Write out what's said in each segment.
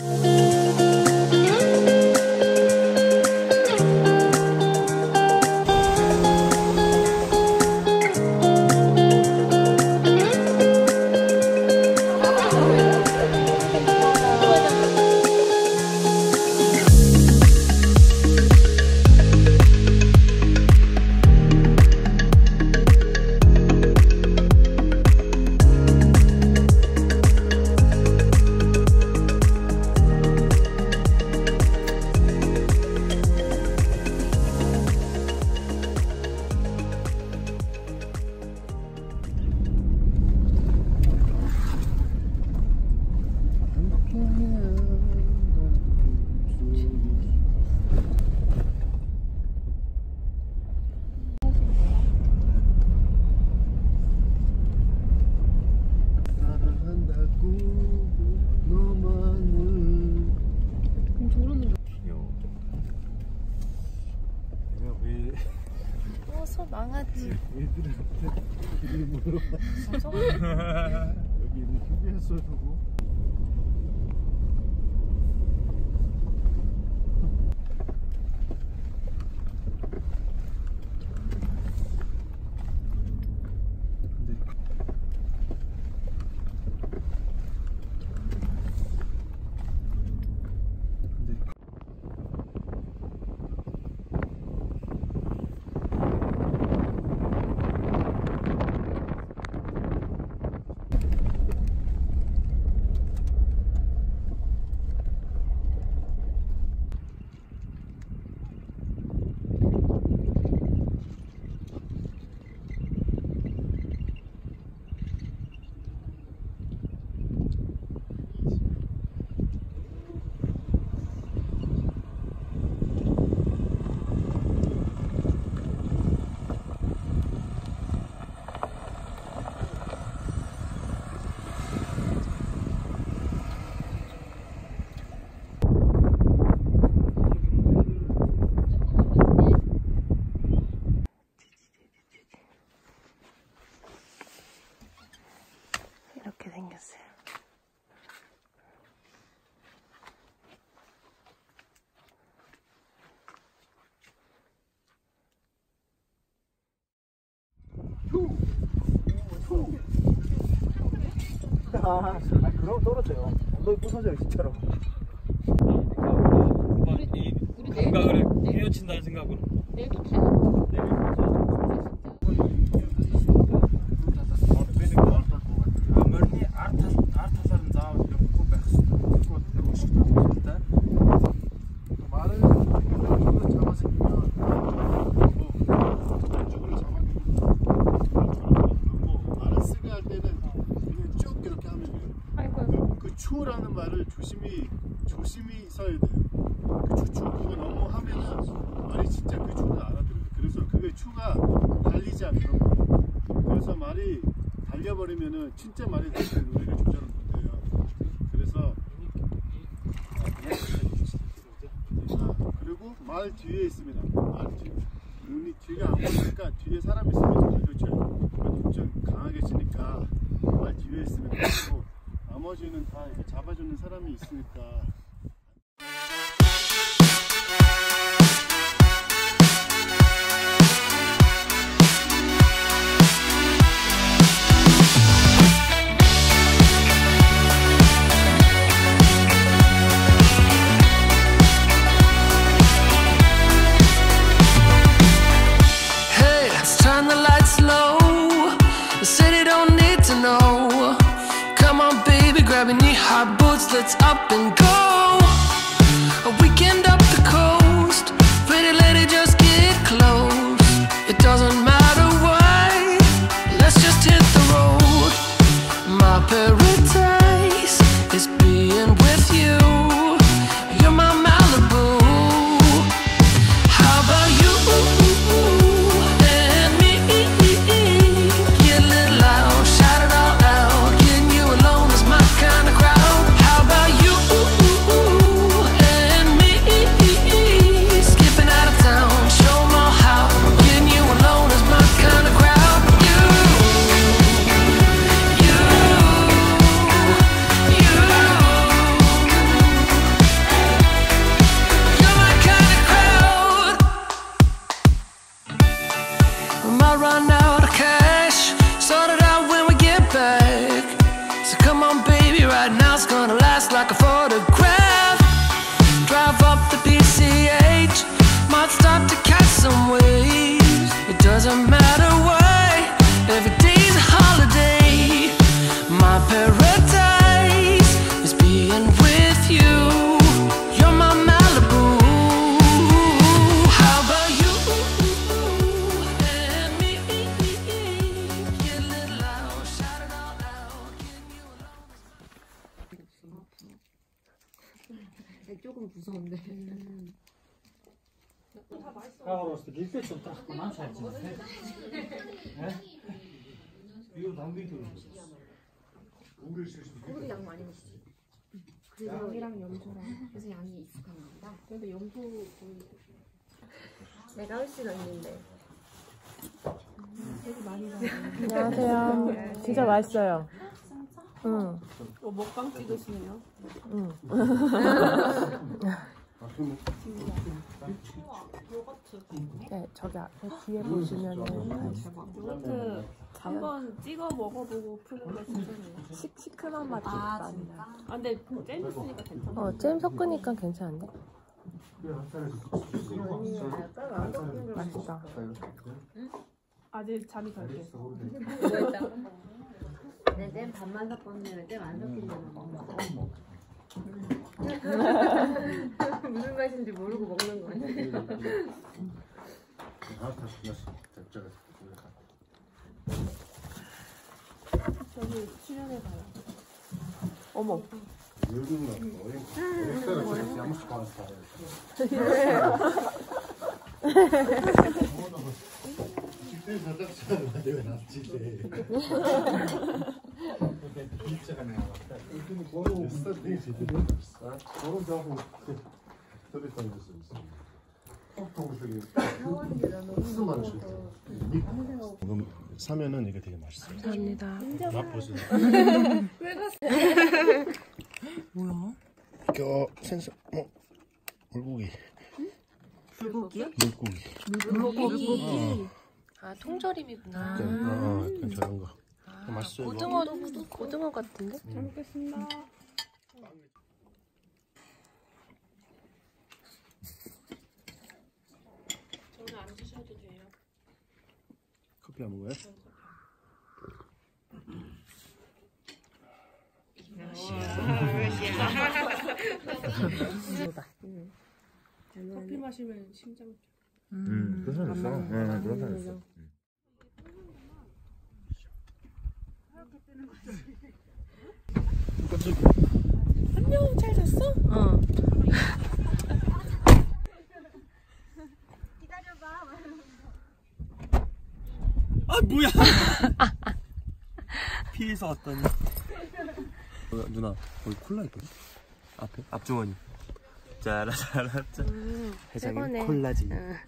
망하지. 얘들한테 이름으로 여기는 휴게소고. 이렇게 생겼어요. 그럼 떨어져요. 엉덩이 부서져요 진짜로. 우리 감각을 헤어친다는 생각으로. 내일도 타요. 추라는 말을 조심히 써야 돼요. 그 추 그거 너무 하면은 말이 진짜 그 추를 알아들어요. 그래서 그게 추가 달리지 않는 거예요. 그래서 말이 달려버리면은 진짜 말이 달리는 우리가 조절을 못해요. 그래서 그리고 말 뒤에 있습니다. 말 뒤에 눈이 뒤가 안 보이니까 뒤에 사람 있으면 그렇죠. 엄청 강하게 치니까 말 뒤에 있으면 되고 나머지는 다 이렇게 잡아주는 사람이 있으니까. Hey, let's turn the lights low. The city don't need to know. Come on, baby, grab your knee-high boots, let's up and go. A weekend up the coast, pretty lady, just get close. It doesn't matter why, let's just hit the road. My paradise is being with you. You're my Malibu. How about you and me? Get a little loud, shout it all out. Getting you alone is my kind of crowd. How about you and me? Skipping out of town, show 'em all how. Getting you alone is my kind of crowd. You. you. You're my Malibu. How about you and me? Get a little loud, shout it all out. 조금 무서운데. 내가 봤을 때 밀대 좀 딱 많지 않지? 이거 당기도 우리 양 많이 먹지. 양이랑 염소랑. 그래서 양이 익숙한 건가? 근데 염소 거의. 내가 훨씬 언니인데. 되게 많이 먹어. 안녕하세요. 진짜 맛있어요. 응. 먹방 찍으시네요. 응. 네, 저기 앞에 뒤에 보시면은 요거트 한번 찍어 먹어보고 푸는 거 진짜네요. 시큼한 맛이 많이 나요. 아 근데 잼 있으니까 괜찮아. 잼 섞으니까 괜찮은데? 맛있다. 아직 잠이 덜 깼어. 내 잼 반만 섞었는데 잼 안 섞이려면 먹어. 무슨 맛인지 모르고 먹는 거 같아. 저기 출연해 봐요. 어머. 사면은 이게 되게 맛있어요. 감사합니다. 맛보세요. 뭐야? 생선, 물고기. 불고기요? 물고기. 아, 통조림이구나. 저런 거. 맛있어요. 고등어 같은데? 잘 먹겠습니다. 저는 안 드셔도 돼요. 커피 안 먹어요? 커피 마시면 심장. 그런 사람 있어. 그런 사람 있어. 안녕, 잘 잤어? 어. 아 뭐야? 피해서 왔더니. 누나 거기 콜라 있거든? 앞에 앞주머니. 짜라짜라짜. 회장님 콜라지.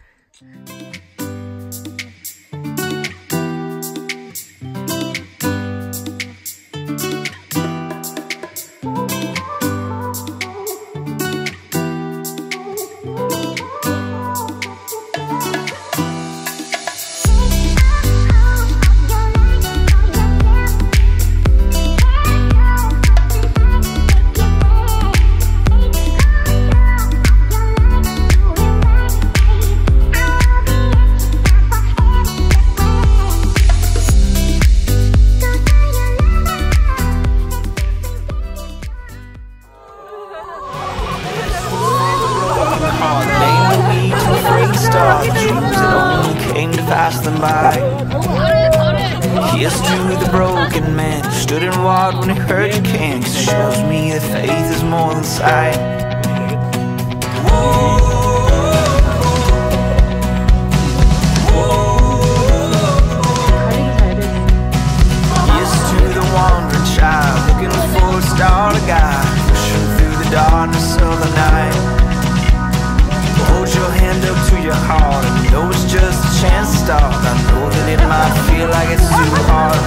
Here's to the broken man who stood and walked when he heard you can, 'cause it shows me that faith is more than sight. Here's to the wandering child looking for a star to guide, pushing through the darkness of the night. Hold your hand up to your heart and you know it's just a chance to start. I know that it might feel like it's too hard.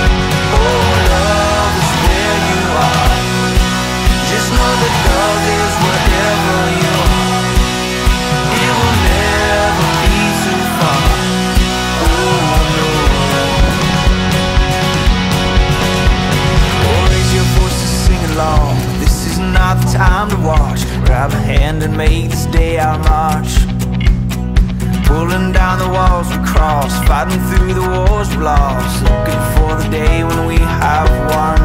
Just know that love is the walls we cross, fighting through the wars we lost, looking for the day when we have won.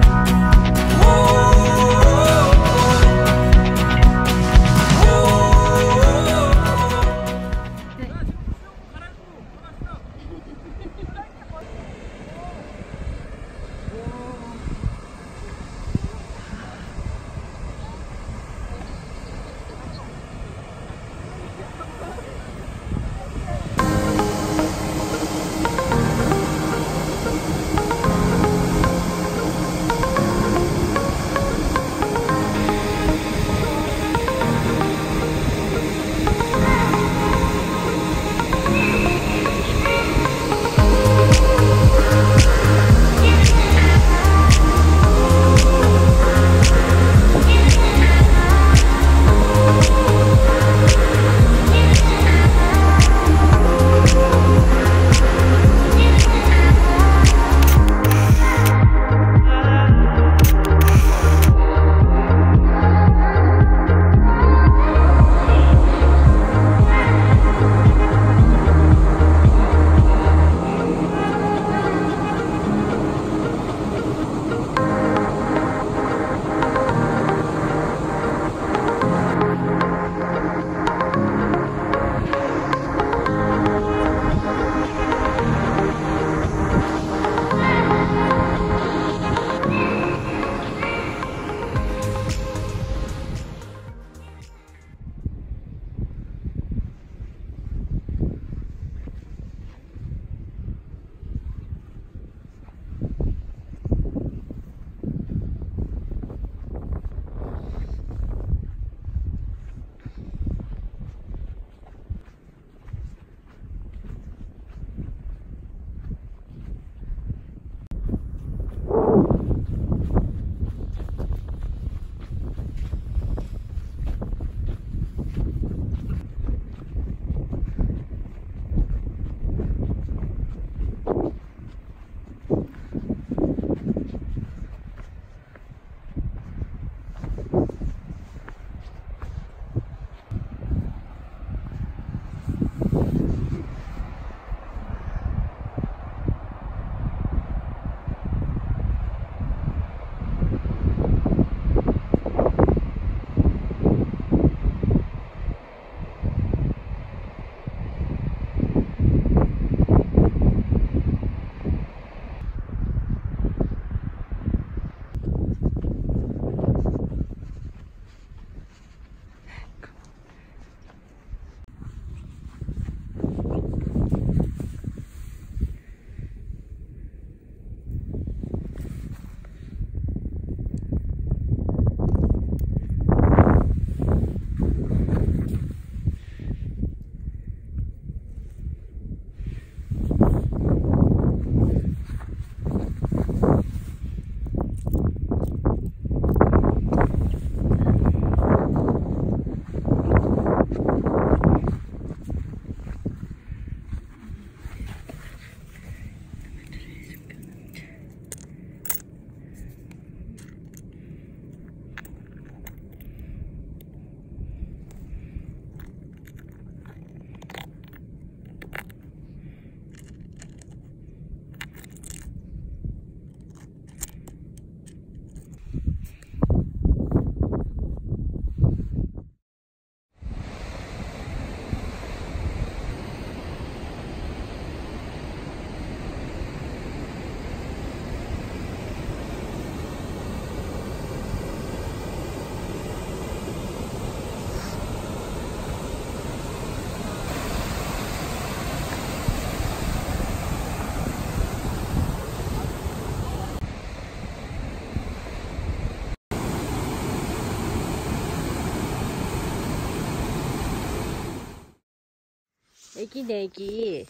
애기네 애기.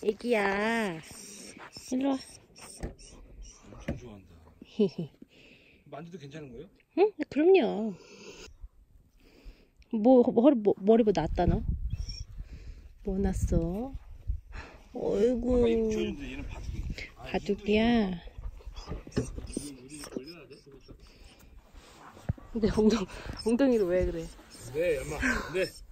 애기야. 일로 와. 엄청 좋아한다. 만져도 괜찮은 거예요? 응? 그럼요. 머리 뭐 났다 너? 뭐 났어? 어이구. 얘는 바둑이야. 근데 엉덩이로 왜 그래? 네, 엄마. 네.